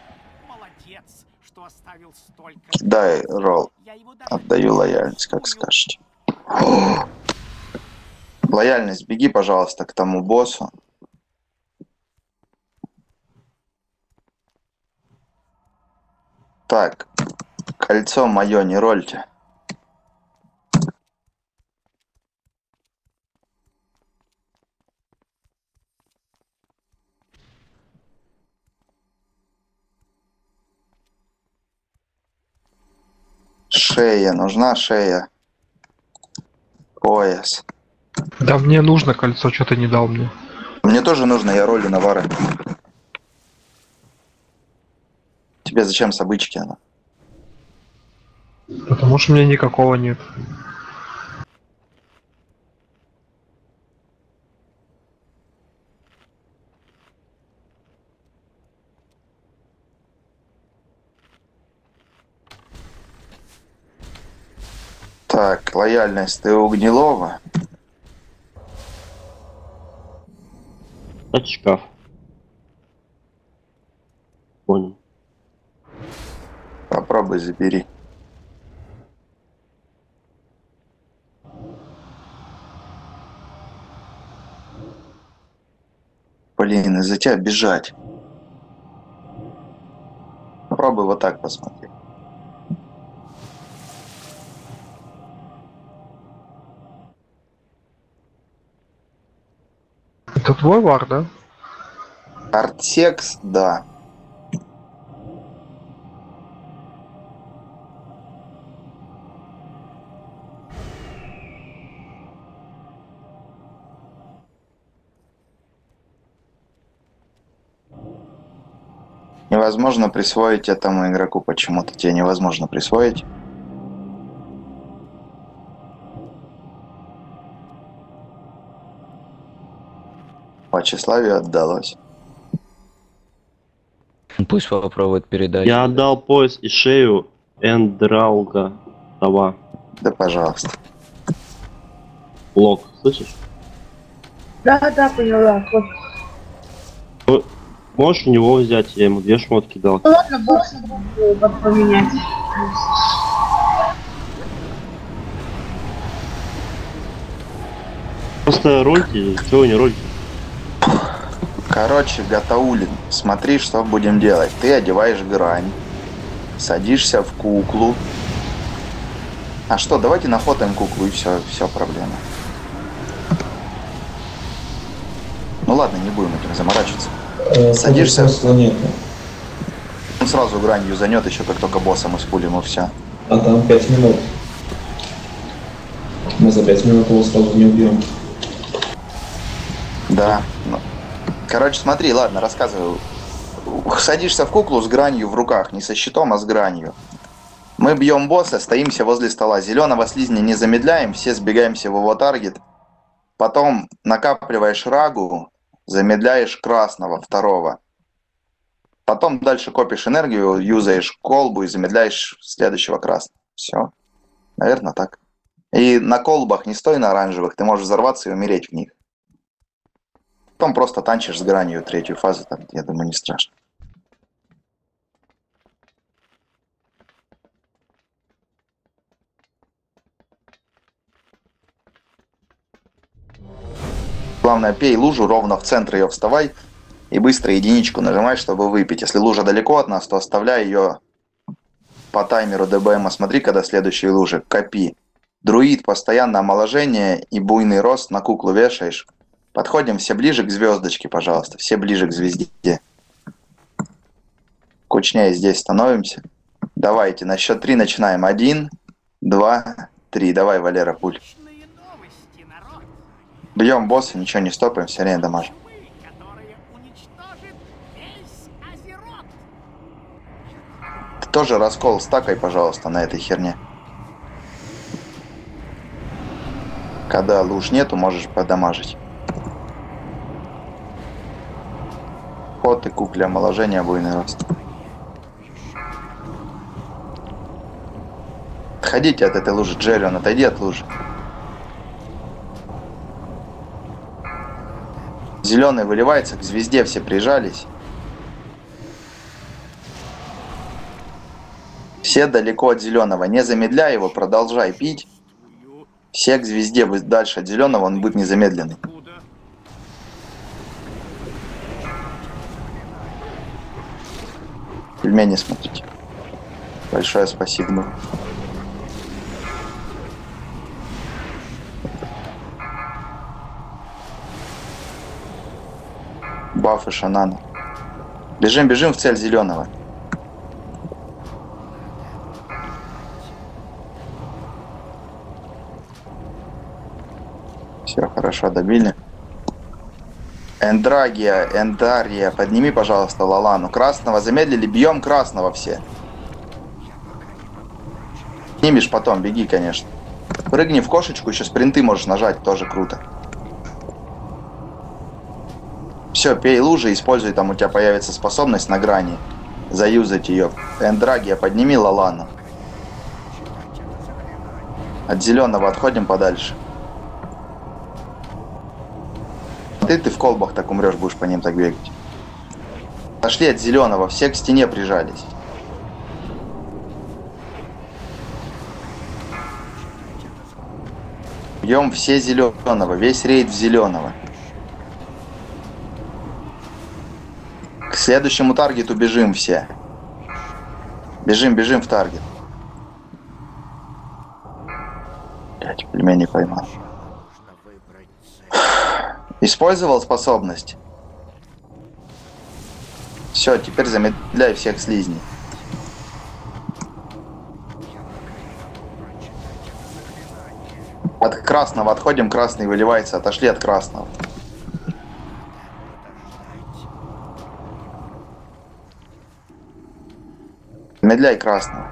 Дай ролл. Отдаю лояльность, как скажете. Лояльность, беги, пожалуйста, к тому боссу. Так, кольцо мое не рольте. Шея, нужна шея. Пояс. Да мне нужно кольцо, что ты не дал мне. Мне тоже нужно, я ролю навара. Тебе зачем с обычки она? Потому что у меня никакого нет. Так, лояльность, ты у Гнилова? Это шкаф. Понял. Попробуй забери. Блин, из-за тебя бежать. Попробуй вот так посмотри. Это твой вар, да? Артекс, да. Невозможно присвоить этому игроку почему-то. Тебе невозможно присвоить. По тщеславию отдалось. Пусть попробует передать. Я отдал пояс и шею Эндрауга Това. Да, пожалуйста. Лок, слышишь? Да, поняла. Вот. Можешь у него взять, я ему 2 шмотки дал. Ну ладно, бокс как поменять. Просто рольте, чего не рольте? Короче, Гатаулин, смотри, что будем делать. Ты одеваешь грань, садишься в куклу. А что, давайте нафотаем куклу и все проблема. Ну ладно, не будем этим заморачиваться. Садишься. Он сразу гранью занят, еще как только боссом испулим, и все. А там 5 минут. Мы за 5 минут его сразу не убьем. Да. Ну. Короче, смотри, ладно, рассказываю. Садишься в куклу с гранью в руках, не со щитом, а с гранью. Мы бьем босса, стоимся возле стола. Зеленого слизня не замедляем, все сбегаемся в его таргет. Потом накапливаешь рагу, замедляешь красного, второго. Потом дальше копишь энергию, юзаешь колбу и замедляешь следующего красного. Все. Наверное, так. И на колбах не стой на оранжевых, ты можешь взорваться и умереть в них. Потом просто танчишь с гранью 3-ю фазу, там, я думаю, не страшно. Главное, пей лужу, ровно в центр ее вставай и быстро единичку нажимай, чтобы выпить. Если лужа далеко от нас, то оставляй ее по таймеру ДБМа. Смотри, когда следующие лужи. Копи. Друид, постоянное омоложение и буйный рост на куклу вешаешь. Подходим все ближе к звездочке, пожалуйста. Все ближе к звезде. Кучнее здесь становимся. Давайте, на счет 3 начинаем. 1, 2, 3. Давай, Валера, пуль. Бьем босса, ничего не стопаем, все время дамажим. Ты тоже раскол стакай, пожалуйста, на этой херне. Когда луж нету, можешь подамажить. Ход и кукле омоложение, буйный рост. Отходите от этой лужи, Джеррион, отойди от лужи. Зеленый выливается, к звезде все прижались. Все далеко от зеленого. Не замедляй его, продолжай пить. Все к звезде, дальше от зеленого, он будет незамедленный. Пельмени смотрите. Большое спасибо. Бафы шанана. Бежим, бежим в цель зеленого. Все, хорошо, добили. Эндрагия, Эндария, подними, пожалуйста, Лалану. Красного замедлили, бьем красного все. Снимешь потом, беги, конечно. Прыгни в кошечку, еще спринты можешь нажать, тоже круто. Все, пей лужи, используй, там у тебя появится способность на грани. Заюзать ее. Эндрагия, подними Лалану. От зеленого отходим подальше. Ты в колбах так умрешь, будешь по ним так бегать. Пошли от зеленого, все к стене прижались. Бьем все зеленого, весь рейд в зеленого. К следующему таргету бежим все. Бежим, бежим в таргет. Блять, пельмени поймал. Использовал способность. Все, теперь замедляй всех слизней. От красного отходим, красный выливается, отошли от красного. Замедляй красного.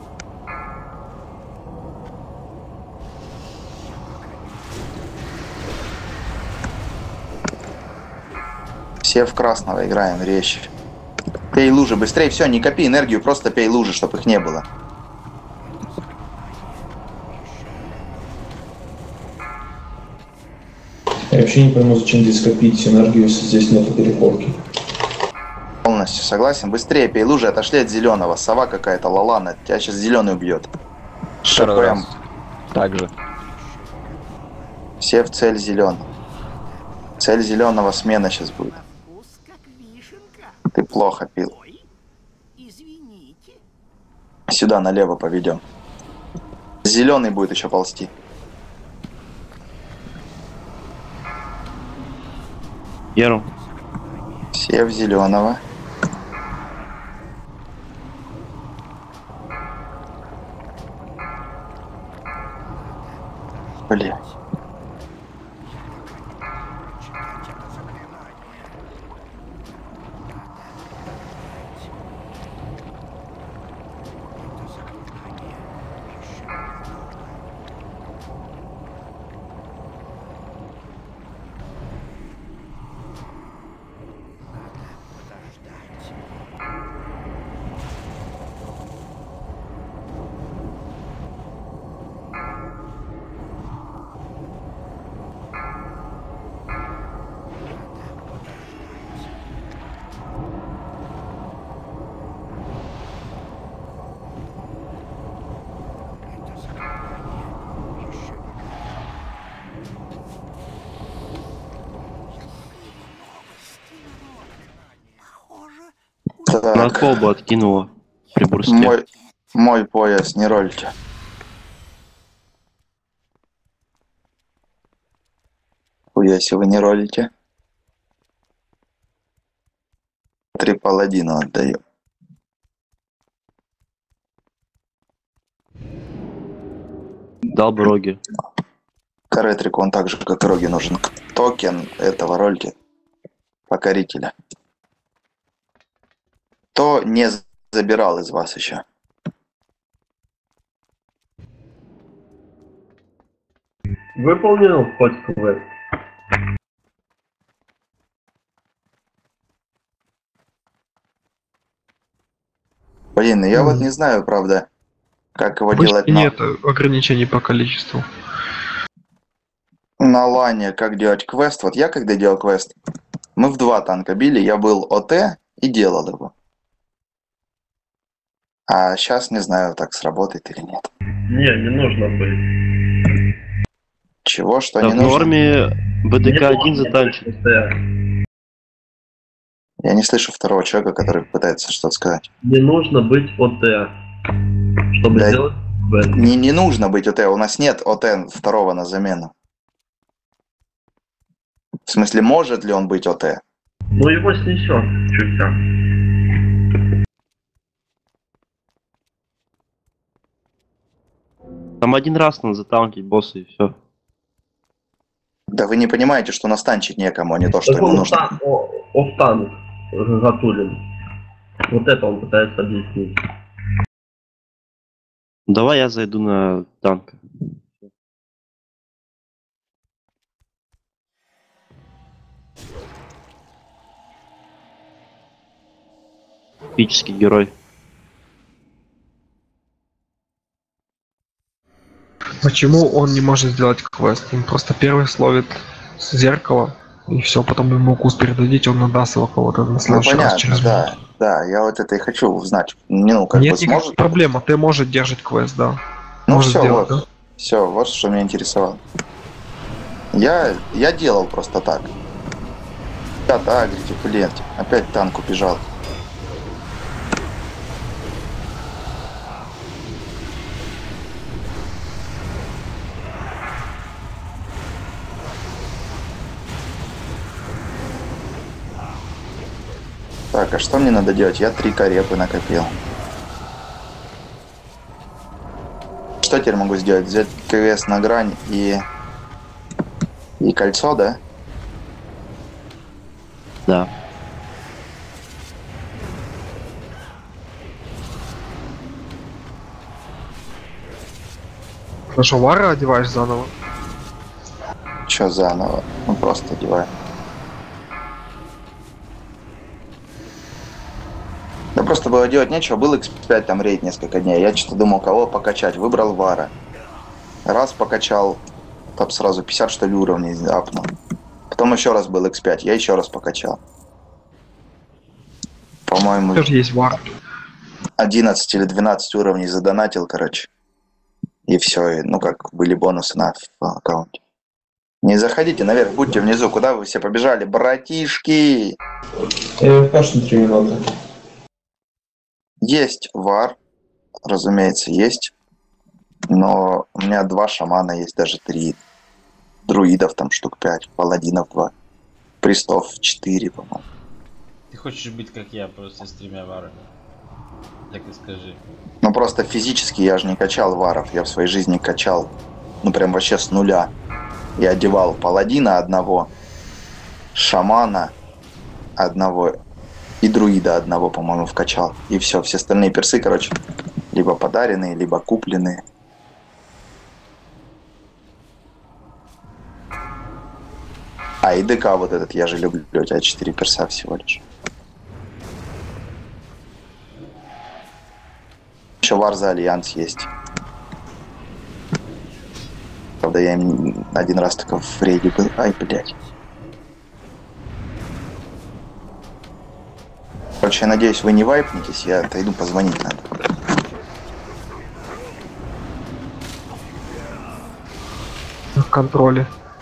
Все в красного играем, резче. Пей лужи, быстрее, все, не копи энергию, просто пей лужи, чтобы их не было. Я вообще не пойму, зачем здесь копить энергию, если здесь нет переходки. Полностью согласен. Быстрее пей лужи, отошли от зеленого. Сова какая-то, Лалана, тебя сейчас зеленый убьет. ШПМ. Также. Все в цель зеленого. Цель зеленого смена сейчас будет. Ты плохо пил. Сюда налево поведем. Зеленый будет еще ползти. Яру. Все в зеленого. Блин. На колбу откинула при бурсте. Мой пояс, не рольте. Если вы не ролите. 3 паладина отдаю. Дал бы роги. Каретрику он так же, как и роги, нужен. Токен этого рольки. Покорителя. Кто не забирал из вас еще? Выполнил хоть квест. Блин, я вот не знаю, правда, как его Обычно делать. Но... нет ограничений по количеству. На лане как делать квест? Вот я когда делал квест, мы в 2 танка били, я был ОТ и делал его. А сейчас не знаю, так сработает или нет. Не нужно быть. Чего, что Да не в нужно? норме БДК-1 затанчит. Я не слышу второго человека, который пытается что-то сказать. Не нужно быть ОТ, чтобы Да сделать квест. не нужно быть ОТ, у нас нет ОТ второго на замену. В смысле, может ли он быть ОТ? Ну его снесет чуть-чуть. Там один раз надо затаунтить босса и все. Да вы не понимаете, что настанчить некому, а не то, что ему нужно. Офтан Гатулин. Вот это он пытается объяснить. Давай я зайду на танк. Эпический герой. Почему он не может сделать квест? Он просто первый словит зеркало, и все, потом ему укус передадите, он надаст его кого-то на Ну следующий раз понятно, через да. Да, я вот это и хочу узнать. Ну, как Нет бы никаких сможет. проблем, ты может держать квест, да. Ну может все, сделать, вот. да? Все, вот что меня интересовало. Я делал просто так. Да, агрите, блин, опять танк убежал. Так, а что мне надо делать? Я 3 карепы накопил. Что теперь могу сделать? Взять КВС на грань и кольцо, да? Да. Ну что, Вара одеваешь заново? Че заново? Ну просто одеваю. Да просто было делать нечего, был X5 там рейд несколько дней. Я что-то думал, кого покачать. Выбрал Вара. Раз покачал, там сразу 50 что ли уровней апнул. Потом еще раз был X5, я еще раз покачал. По-моему, Тоже есть Вар. 11 или 12 уровней задонатил, короче. И все, ну как, были бонусы на аккаунте. Не заходите наверх, будьте внизу. Куда вы все побежали, братишки? Смотри, не надо. Есть вар, разумеется, есть. Но у меня 2 шамана есть, даже 3. Друидов там штук 5, паладинов 2. Пристов 4, по-моему. Ты хочешь быть как я, просто с 3 варами? Так и скажи. Ну просто физически я же не качал варов. Я в своей жизни качал, ну прям вообще с нуля. Я одевал паладина одного, шамана одного и друида одного, по-моему, вкачал. И все остальные персы, короче, либо подаренные, либо купленные. А, и ДК вот этот я же люблю, у тебя 4 перса всего лишь. Еще вар за альянс есть. Правда, я им один раз только в рейде был. Ай, блядь. Короче, я надеюсь, вы не вайпнетесь, я отойду, позвонить надо. В контроле.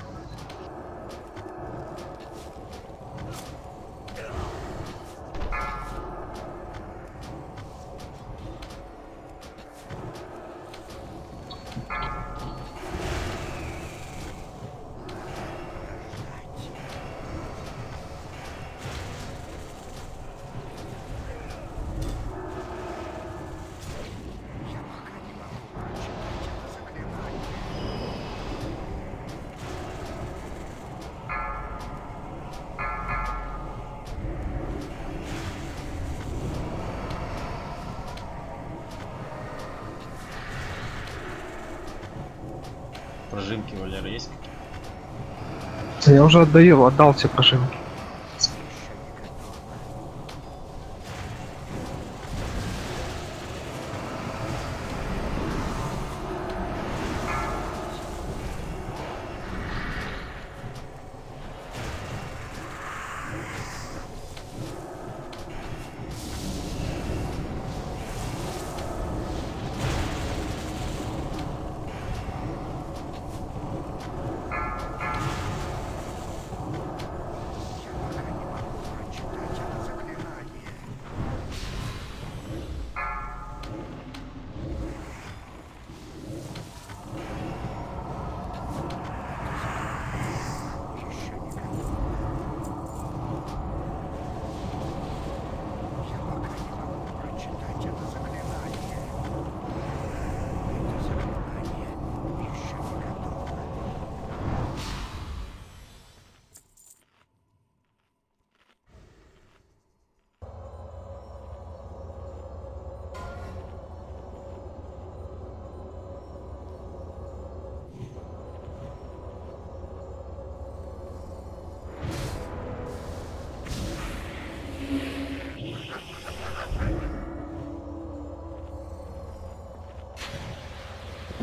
Прожимки, Валера, есть какие-то? Я уже отдал все прожимки.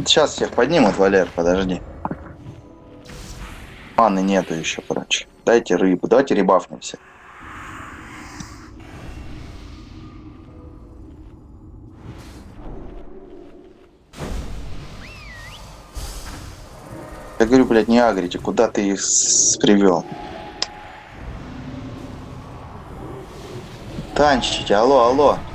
Сейчас всех поднимут, Валер, подожди. Маны нету еще, короче. Дайте рыбу, давайте ребафнемся. Я говорю, блядь, не агрите, куда ты их привел? Танчите, алло, алло.